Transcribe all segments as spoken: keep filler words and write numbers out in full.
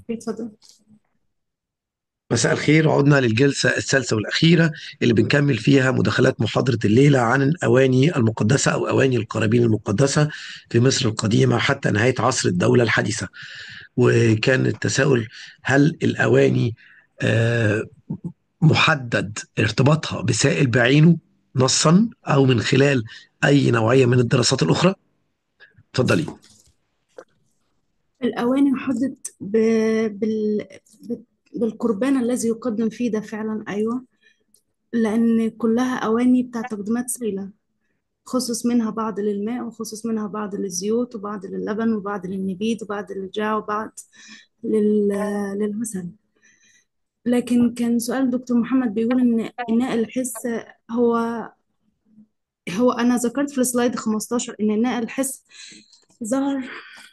اتفضل. مساء الخير. عدنا للجلسة الثالثة والأخيرة اللي بنكمل فيها مداخلات محاضرة الليلة عن الأواني المقدسة أو أواني القرابين المقدسة في مصر القديمة حتى نهاية عصر الدولة الحديثة. وكان التساؤل: هل الأواني آه، محدد ارتباطها بسائل بعينه نصا أو من خلال أي نوعية من الدراسات الأخرى؟ اتفضلي. الأواني حدد ب... بال... ب- بالقربان الذي يقدم فيه، ده فعلا أيوة. لأن كلها أواني بتاع تقديمات سائلة، خصص منها بعض للماء وخصص منها بعض للزيوت وبعض للبن وبعض للنبيذ وبعض للجاع وبعض لل... للعسل. لكن كان سؤال دكتور محمد بيقول إن إناء الحس هو هو أنا ذكرت في السلايد خمستاشر إن إناء الحس ظهر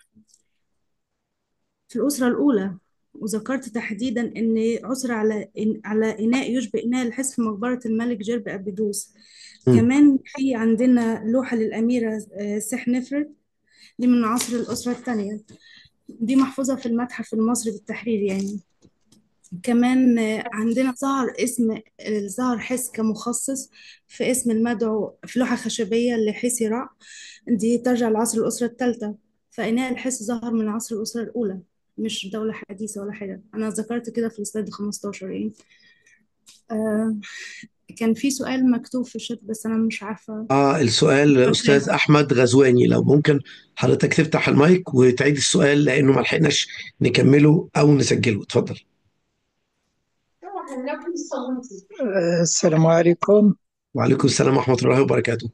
في الأسرة الأولى، وذكرت تحديدا إن عثر على إن على إناء يشبه إناء الحس في مقبرة الملك جيرب أبيدوس. مم. كمان في عندنا لوحة للأميرة آه، سحنفرت، دي من عصر الأسرة الثانية، دي محفوظة في المتحف المصري بالتحرير يعني. كمان آه، عندنا ظهر اسم آه، ظهر حس كمخصص في اسم المدعو في لوحة خشبية لحيث رع، دي ترجع لعصر الأسرة الثالثة. فإناء الحس ظهر من عصر الأسرة الأولى، مش دولة حديثة ولا حاجة. أنا ذكرت كده في السلايد خمستاشر يعني. آه كان في سؤال مكتوب في الشات بس أنا مش عارفة، آه مش السؤال فاكراه. أستاذ أحمد غزواني، لو ممكن حضرتك تفتح المايك وتعيد السؤال لأنه ما لحقناش نكمله أو نسجله. اتفضل. آه، السلام عليكم. وعليكم السلام ورحمة الله وبركاته.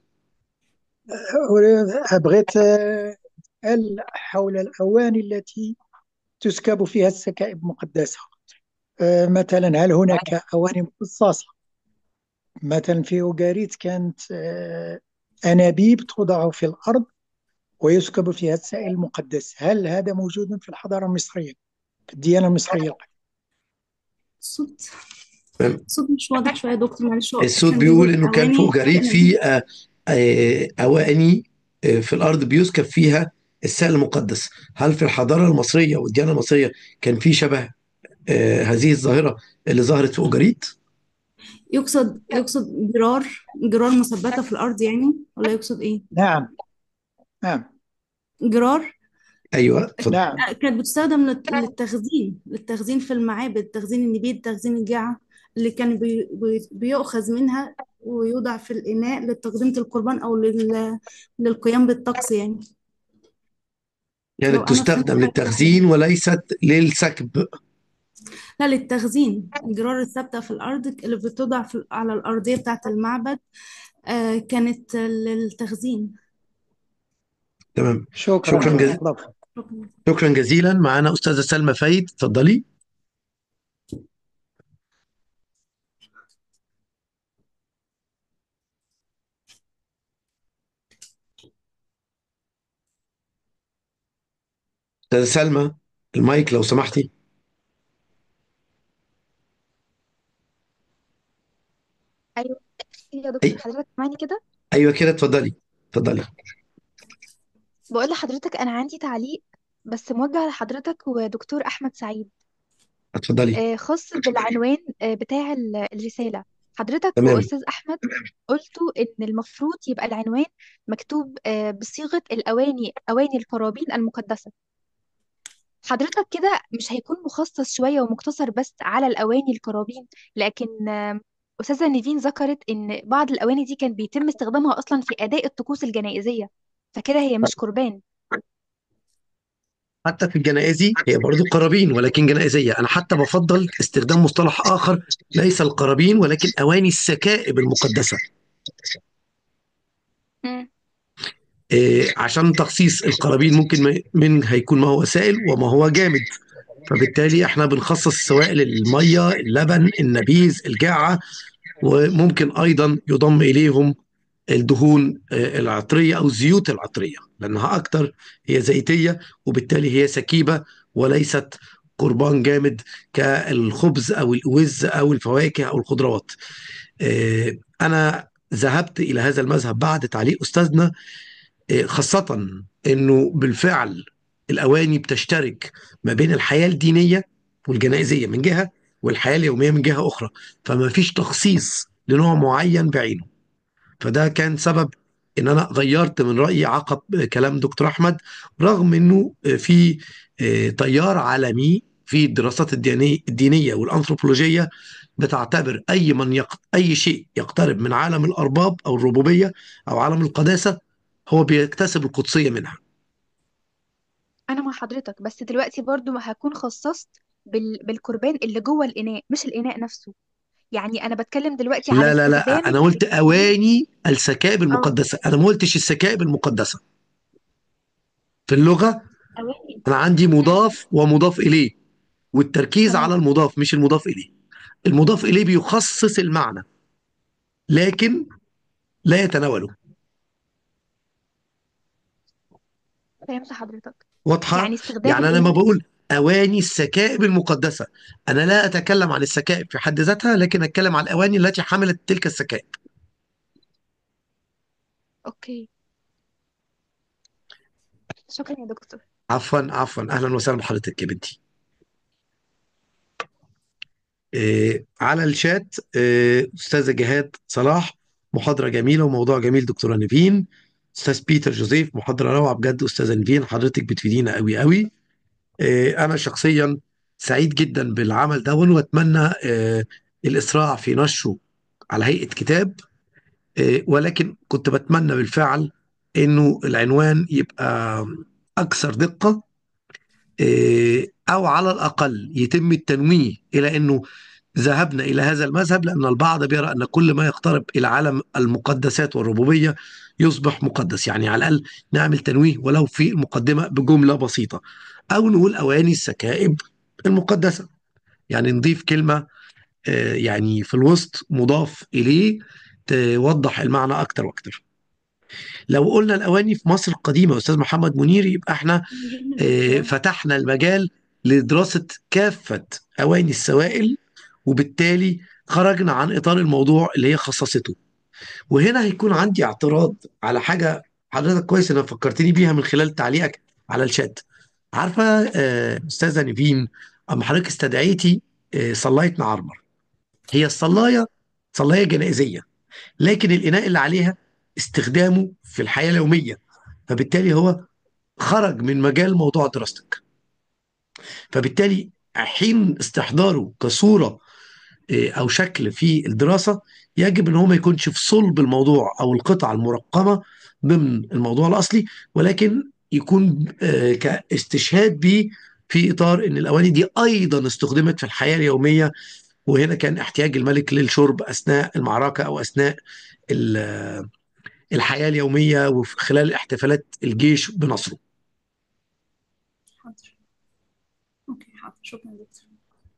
آه، بغيت آه، أسأل حول الأواني التي تسكب فيها السكائب المقدسة. آه، مثلا هل هناك أواني مخصصة؟ مثلا في أوغاريت كانت آه، أنابيب توضع في الأرض ويسكب فيها السائل المقدس. هل هذا موجود في الحضارة المصرية، في الديانة المصرية؟ الصوت تمام. الصوت مش واضح شوية يا دكتور، معلش. هو الصوت كان بيقول بيقول إنه كان فوق أواني جريد أنابيب. في آه، آه، أواني آه، في الأرض بيسكب فيها السائل المقدس. هل في الحضارة المصرية والديانة المصرية كان في شبه آه، هذه الظاهرة اللي ظهرت في أوجريت؟ يقصد يقصد جرار جرار مثبتة في الأرض يعني، ولا يقصد إيه؟ نعم، نعم، جرار أيوه اتفضل. نعم. كانت بتستخدم للت- للتخزين للتخزين في المعابد، تخزين النبيذ، تخزين الجاعة، اللي كان بي بي بيؤخذ منها ويوضع في الإناء لتقديم القربان أو لل للقيام بالطقس يعني. لو كانت أنا فهمت تستخدم حاجة صح. للتخزين وليست للسكب. لا، للتخزين، الجرار الثابتة في الأرض اللي بتوضع في على الأرضية بتاعة المعبد، آه كانت للتخزين. تمام. شكرا، شكرا جزيلا. بارك الله. شكرا. شكرا جزيلا. معانا أستاذة سلمى فايد، اتفضلي. أستاذة سلمى، المايك لو سمحتي. ايوه يا أي، دكتور، حضرتك سامعني كده؟ أيوه كده، اتفضلي اتفضلي. بقول لحضرتك انا عندي تعليق، بس موجه لحضرتك ودكتور احمد سعيد. اتفضلي. آه، خاص بالعنوان آه، بتاع ال- الرساله. حضرتك تمام. واستاذ احمد قلتوا ان المفروض يبقى العنوان مكتوب آه، بصيغه الاواني، اواني القرابين المقدسه. حضرتك كده مش هيكون مخصص شويه ومقتصر بس على الاواني القرابين؟ لكن آه، استاذه نيفين ذكرت ان بعض الاواني دي كان بيتم استخدامها اصلا في اداء الطقوس الجنائزيه، فكده هي مش قربان. حتى في الجنائزي هي برضو قرابين ولكن جنائزية. أنا حتى بفضل استخدام مصطلح آخر، ليس القرابين ولكن أواني السكائب المقدسة. مم. إيه، عشان تخصيص القرابين ممكن ما- من هيكون ما هو سائل وما هو جامد، فبالتالي احنا بنخصص سوائل المية، اللبن، النبيذ، الجاعة، وممكن أيضا يضم إليهم الدهون آه، العطرية أو الزيوت العطرية لأنها أكتر هي زيتية، وبالتالي هي سكيبة وليست قربان جامد كالخبز أو الأوز أو الفواكه أو الخضروات. آه، أنا ذهبت إلى هذا المذهب بعد تعليق أستاذنا، آه، خاصة أنه بالفعل الأواني بتشترك ما بين الحياة الدينية والجنائزية من جهة، والحياة اليومية من جهة أخرى، فما فيش تخصيص لنوع معين بعينه. فده كان سبب ان انا غيرت من رايي عقب كلام دكتور احمد، رغم انه في آه، تيار عالمي في الدراسات الدينيه الدينيه والانثروبولوجيه بتعتبر اي من يق... اي شيء يقترب من عالم الارباب او الربوبيه او عالم القداسه هو بيكتسب القدسيه منها. انا مع حضرتك، بس دلوقتي برضو ما هكون خصصت بال... بالقربان اللي جوه الاناء مش الاناء نفسه. يعني انا بتكلم دلوقتي على لا لا لا، استخدام انا قلت الاناء. اواني السكائب اه، المقدسه، انا ما قلتش السكائب المقدسه. في اللغه اواني. انا عندي مم. مضاف ومضاف اليه، والتركيز تمام. على المضاف مش المضاف إليه. المضاف إليه بيخصص المعنى لكن لا يتناوله. فهمت حضرتك. واضحة؟ يعني استخدام يعني أنا لما الاناء. بقول أواني السكائب المقدسة، أنا لا أتكلم عن السكائب في حد ذاتها، لكن أتكلم عن الأواني التي حملت تلك السكائب. اوكي. شكرا يا دكتور. عفوا عفوا، أهلا وسهلا بحضرتك يا بنتي. إيه على الشات إيه، أستاذة جهاد صلاح، محاضرة جميلة وموضوع جميل دكتورة نيفين. أستاذ بيتر جوزيف، محاضرة روعة بجد أستاذة نيفين، حضرتك بتفيدينا قوي قوي. آه، أنا شخصيا سعيد جدا بالعمل ده، وأتمنى آه، الإسراع في نشره على هيئة كتاب. آه، ولكن كنت بتمنى بالفعل إنه العنوان يبقى أكثر دقة، آه، أو على الأقل يتم التنويه إلى أنه ذهبنا إلى هذا المذهب، لأن البعض بيرى أن كل ما يقترب إلى عالم المقدسات والربوبية يصبح مقدس. يعني على الأقل نعمل تنويه ولو في المقدمة بجملة بسيطة، أو نقول أواني السكائب المقدسة، يعني نضيف كلمة آه، يعني في الوسط مضاف إليه توضح المعنى أكتر وأكتر. لو قلنا الأواني في مصر القديمة يا أستاذ محمد منير، يبقى احنا آه، فتحنا المجال لدراسة كافة أواني السوائل، وبالتالي خرجنا عن إطار الموضوع اللي هي خصصته. وهنا هيكون عندي اعتراض على حاجة حضرتك كويس إنك فكرتني بيها من خلال تعليقك على الشات. عارفة آه، أستاذة نيفين، أما حضرتك استدعيتي آه، صلاية معرمر، هي الصلاية صلاية جنائزية، لكن الإناء اللي عليها استخدامه في الحياة اليومية، فبالتالي هو خرج من مجال موضوع دراستك. فبالتالي حين استحضاره كصورة آه، أو شكل في الدراسة، يجب أن هو ما يكونش في صلب الموضوع أو القطعة المرقمة ضمن الموضوع الأصلي، ولكن يكون آه، كاستشهاد به في إطار أن الأواني دي أيضا استخدمت في الحياة اليومية، وهنا كان احتياج الملك للشرب أثناء المعركة أو أثناء ال- الحياة اليومية وفي خلال احتفالات الجيش بنصره. حاضر. اوكي حاضر، شكرا دكتور.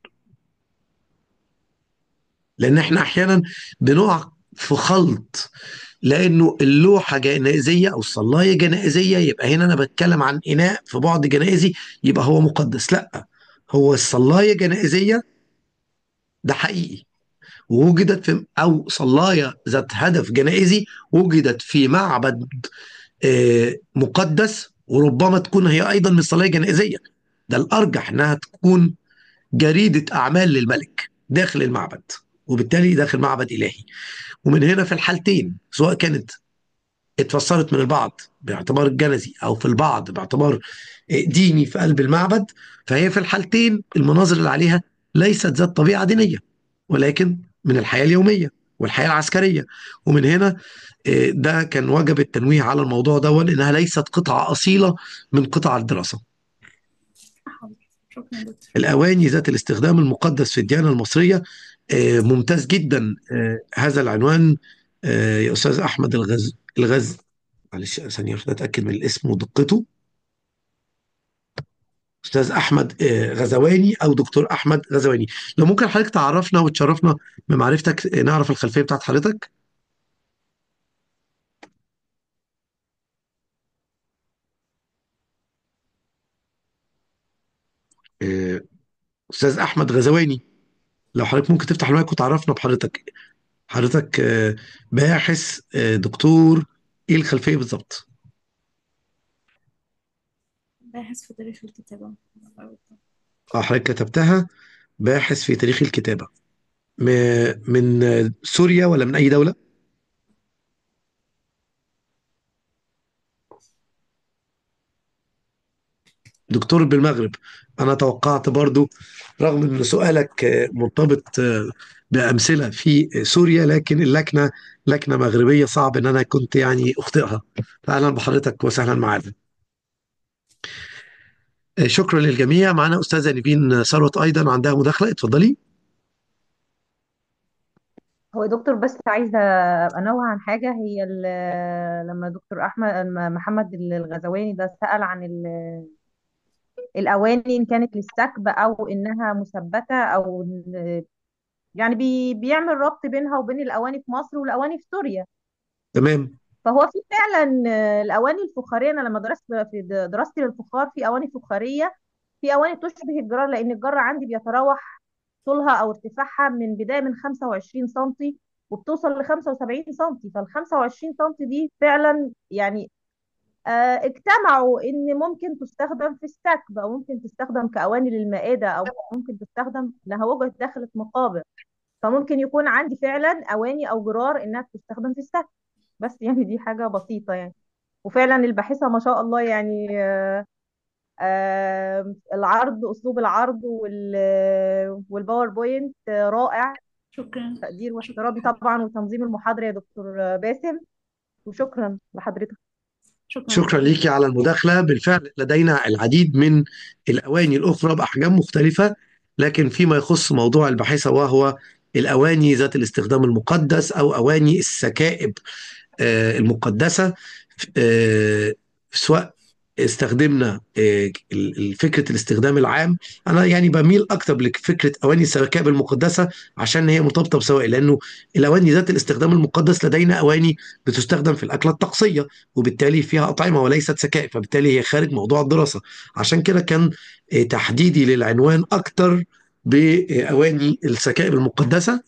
لان احنا احيانا بنقع في خلط، لانه اللوحه جنائزيه او الصلايه جنائزيه، يبقى هنا انا بتكلم عن اناء في بعد جنائزي يبقى هو مقدس. لا، هو الصلايه جنائزيه ده حقيقي، ووجدت في او صلايه ذات هدف جنائزي وجدت في معبد آه، مقدس، وربما تكون هي ايضا من صلايه جنائزيه. ده الارجح انها تكون جريده اعمال للملك داخل المعبد، وبالتالي داخل معبد الهي. ومن هنا في الحالتين، سواء كانت اتفسرت من البعض باعتبار الجنزي او في البعض باعتبار ديني في قلب المعبد، فهي في الحالتين المناظر اللي عليها ليست ذات طبيعة دينية، ولكن من الحياة اليومية والحياة العسكرية. ومن هنا آه، ده كان وجب التنويه على الموضوع ده، لأنها ليست قطعة أصيلة من قطع الدراسة. حاضر، شكرا دكتور. الأواني ذات الاستخدام المقدس في الديانة المصرية، آه، ممتاز جدا آه، هذا العنوان. آه، يا أستاذ أحمد الغز الغز معلش ثانية واحدة أتأكد من الاسم ودقته. أستاذ أحمد آه، غزواني أو دكتور أحمد غزواني. لو ممكن حضرتك تعرفنا وتشرفنا بمعرفتك، آه، نعرف الخلفية بتاعت حضرتك. آه، أستاذ أحمد غزواني، لو حضرتك ممكن تفتح المايك وتعرفنا بحضرتك. حضرتك آه، باحث آه، دكتور، إيه الخلفية بالظبط؟ باحث في تاريخ الكتابة. اه حضرتك كتبتها باحث في تاريخ الكتابة. م- من سوريا ولا من أي دولة؟ دكتور بالمغرب. أنا توقعت برضو، رغم أن سؤالك آه، مرتبط آه، بأمثلة في سوريا، لكن اللكنة لكنة مغربية صعب أن أنا كنت يعني أخطئها. فأهلا بحضرتك وسهلا معنا. آه، شكرا للجميع. معنا أستاذة نيفين ثروت أيضا عندها مداخلة، اتفضلي. هو يا دكتور بس عايزة أنوه عن حاجة. هي ال- لما دكتور أحمد محمد الغزواني ده سأل عن ال- الأواني إن كانت للسكب أو إنها مثبتة أو إن- يعني بي بيعمل ربط بينها وبين الأواني في مصر والأواني في سوريا. تمام. فهو في فعلا الأواني الفخارية. أنا لما درست في دراستي للفخار في أواني فخارية، في أواني تشبه الجرار، لأن الجرة عندي بيتراوح طولها او ارتفاعها من بدايه من خمسة وعشرين سنتي وبتوصل ل خمسة وسبعين سنتي. فال خمسة وعشرين سنتي دي فعلا يعني آه اجتمعوا ان ممكن تستخدم في السكب، او ممكن تستخدم كاواني للمائده، او ممكن تستخدم لها وجهه داخل مقابر. فممكن يكون عندي فعلا اواني او جرار انها تستخدم في السكب. بس يعني دي حاجه بسيطه يعني. وفعلا الباحثه ما شاء الله يعني آه آه العرض، اسلوب العرض وال والباوربوينت آه، رائع. شكرا. تقدير شكرا واحترامي حضرتك. طبعا، وتنظيم المحاضرة يا دكتور باسم. وشكرا لحضرتك. شكرا شكرا حضرتك. ليكي على المداخلة. بالفعل لدينا العديد من الأواني الأخرى بأحجام مختلفة، لكن فيما يخص موضوع الباحثة وهو الأواني ذات الاستخدام المقدس أو أواني السكائب آه، المقدسة، آه، سواء استخدمنا آه، ال- ال- فكرة الاستخدام العام. أنا يعني بميل أكتر لفكرة أواني السكائب المقدسة عشان هي مرتبطة بسواء، لأنه الأواني ذات الاستخدام المقدس لدينا أواني بتستخدم في الأكلة الطقسية، وبالتالي فيها أطعمة وليست سكائب، فبالتالي هي خارج موضوع الدراسة. عشان كده كان آه، تحديدي للعنوان أكتر بأواني السكائب المقدسة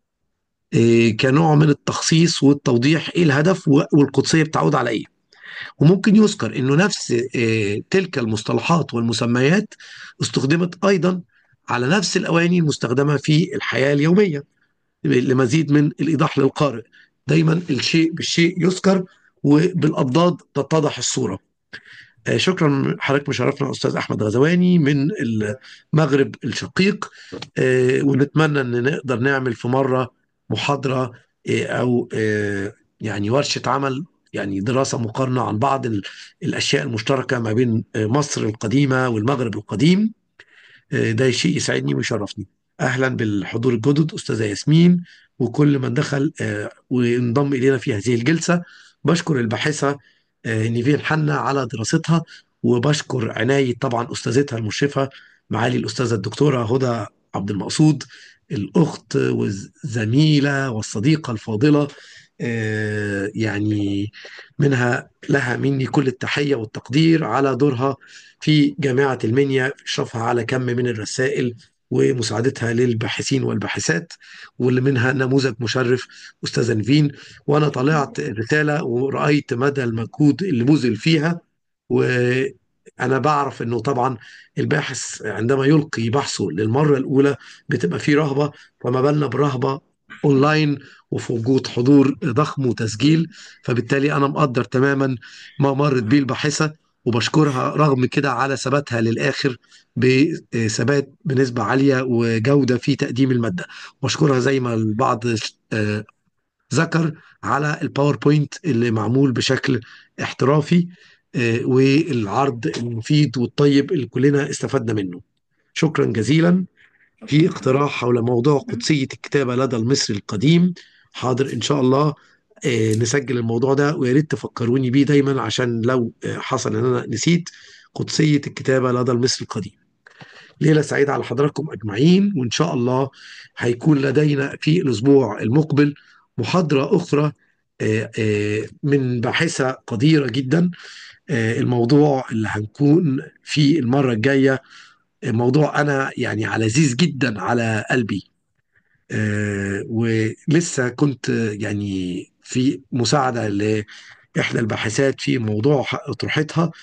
إيه، كنوع من التخصيص والتوضيح ايه الهدف و- والقدسيه بتعود على ايه. وممكن يذكر انه نفس إيه، تلك المصطلحات والمسميات استخدمت ايضا على نفس الاواني المستخدمه في الحياه اليوميه لمزيد من الايضاح للقارئ. دايما الشيء بالشيء يذكر وبالاضداد تتضح الصوره. آه، شكرا. حضرتك مشرفنا استاذ احمد غزواني من المغرب الشقيق. آه، ونتمنى ان نقدر نعمل في مره محاضره آه، او آه، يعني ورشه عمل، يعني دراسه مقارنه عن بعض ال- الاشياء المشتركه ما بين آه، مصر القديمه والمغرب القديم. آه، ده شيء يسعدني ويشرفني. اهلا بالحضور الجدد استاذه ياسمين وكل من دخل آه، وانضم الينا في هذه الجلسه. بشكر الباحثه آه، نيفين حنا على دراستها، وبشكر عناية طبعا استاذتها المشرفه معالي الاستاذه الدكتوره هدى عبد المقصود، الاخت والزميله والصديقه الفاضله. آه، يعني منها لها مني كل التحيه والتقدير على دورها في جامعة المنيا في إشرافها على كم من الرسائل ومساعدتها للباحثين والباحثات، واللي منها نموذج مشرف أستاذة نيفين. وأنا طلعت الرسالة ورأيت مدى المجهود اللي بذل فيها، وأنا بعرف أنه طبعا الباحث عندما يلقي بحثه للمرة الأولى بتبقى فيه رهبة، فما بالنا برهبة اونلاين وفي وجود حضور ضخم وتسجيل. فبالتالي انا مقدر تماما ما مرت بيه الباحثه، وبشكرها رغم كده على ثباتها للآخر بثبات بنسبة عالية وجودة في تقديم المادة. بشكرها زي ما البعض آه، ذكر على الباوربوينت اللي معمول بشكل احترافي، آه، والعرض المفيد والطيب اللي كلنا استفدنا منه. شكرا جزيلا. في شكرا حضرتك. اقتراح حول موضوع قدسية الكتابة لدى المصري القديم. حاضر إن شاء الله آه، نسجل الموضوع ده، ويا ريت تفكروني بيه دايما عشان لو آه، حصل إن أنا نسيت. قدسية الكتابة لدى المصري القديم. ليلة سعيدة على حضراتكم أجمعين، وإن شاء الله هيكون لدينا في الأسبوع المقبل محاضرة أخرى آه، آه، من باحثة قديرة جدا. آه، الموضوع اللي هنكون فيه المرة الجاية موضوع أنا يعني لذيذ جدا على قلبي. آه، ولسه كنت آه، يعني في مساعدة لإحدى الباحثات في موضوع أطروحتها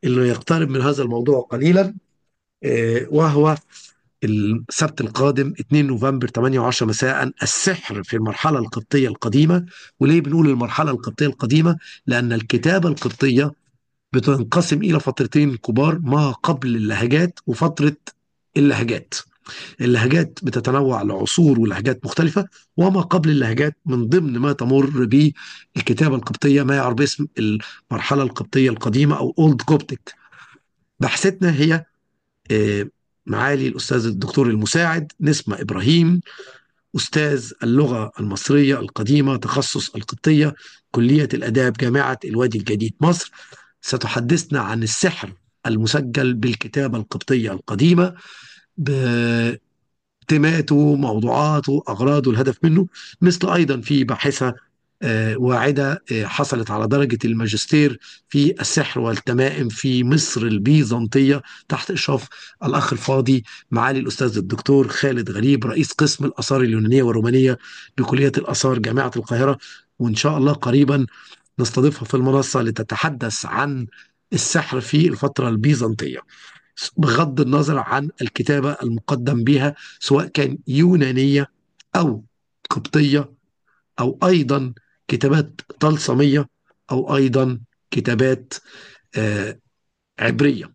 اللي يقترب من هذا الموضوع قليلا، آه، وهو السبت القادم اثنين نوفمبر ثمانية وعشرة مساء، السحر في المرحلة القبطية القديمة. وليه بنقول المرحلة القبطية القديمة؟ لأن الكتابة القبطية بتنقسم إلى فترتين كبار، ما قبل اللهجات وفترة اللهجات. اللهجات بتتنوع لعصور ولهجات مختلفة، وما قبل اللهجات من ضمن ما تمر به الكتابة القبطية ما يعرف باسم المرحلة القبطية القديمة أو أولد كوبتك. بحثتنا هي آه، معالي الأستاذ الدكتور المساعد نسمة إبراهيم، أستاذ اللغة المصرية القديمة تخصص القبطية، كلية الآداب جامعة الوادي الجديد مصر، ستحدثنا عن السحر المسجل بالكتابة القبطية القديمة، تيماته، موضوعاته، أغراضه، الهدف منه. مثل أيضا في باحثة آه، واعدة آه، حصلت على درجة الماجستير في السحر والتمائم في مصر البيزنطية تحت إشراف الأخ الفاضي معالي الأستاذ الدكتور خالد غريب، رئيس قسم الآثار اليونانية والرومانية بكلية الآثار جامعة القاهرة. وإن شاء الله قريبا نستضيفها في المنصة لتتحدث عن السحر في الفترة البيزنطية، بغض النظر عن الكتابة المقدم بها، سواء كان يونانية أو قبطية أو أيضا كتابات طلسمية أو أيضا كتابات آه، عبرية،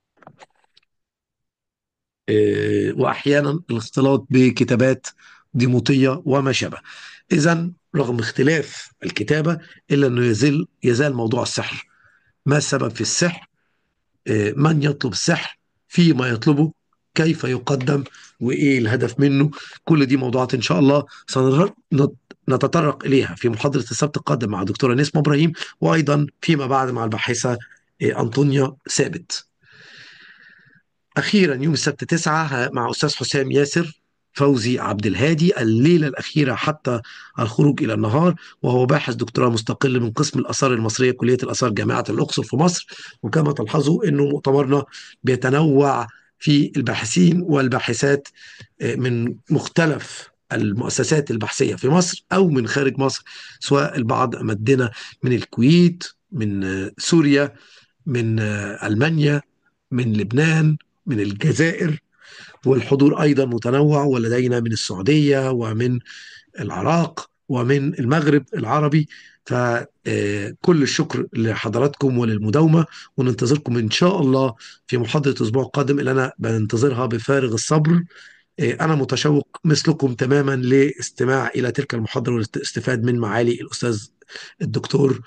آه، وأحيانا الاختلاط بكتابات ديموطية وما شابه. إذا رغم اختلاف الكتابة إلا أنه يزال يزال موضوع السحر. ما السبب في السحر؟ من يطلب السحر؟ فيما يطلبه؟ كيف يقدم؟ وإيه الهدف منه؟ كل دي موضوعات إن شاء الله سنتطرق إليها في محاضرة السبت القادم مع دكتورة نسمة إبراهيم، وأيضا فيما بعد مع الباحثة أنطونيا ثابت. أخيرا يوم السبت تسعة مع أستاذ حسام ياسر فوزي عبد الهادي، الليلة الأخيرة حتى الخروج إلى النهار، وهو باحث دكتوراه مستقل من قسم الآثار المصرية كلية الآثار جامعة الأقصر في مصر. وكما تلحظوا أنه مؤتمرنا بيتنوع في الباحثين والباحثات من مختلف المؤسسات البحثية في مصر أو من خارج مصر، سواء البعض مدنا من الكويت، من سوريا، من ألمانيا، من لبنان، من الجزائر، والحضور أيضا متنوع، ولدينا من السعودية ومن العراق ومن المغرب العربي. فكل الشكر لحضراتكم وللمداومة، وننتظركم إن شاء الله في محاضرة الأسبوع القادم اللي أنا بنتظرها بفارغ الصبر. أنا متشوق مثلكم تماما لاستماع إلى تلك المحاضرة والاستفاد من معالي الأستاذ الدكتور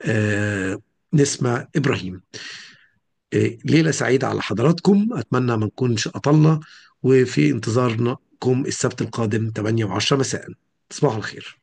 نسمة إبراهيم. ليلة سعيدة على حضراتكم، أتمنى ما نكونش أطلنا، وفي انتظاركم السبت القادم ثمانية وعشرة مساء. تصبحوا الخير.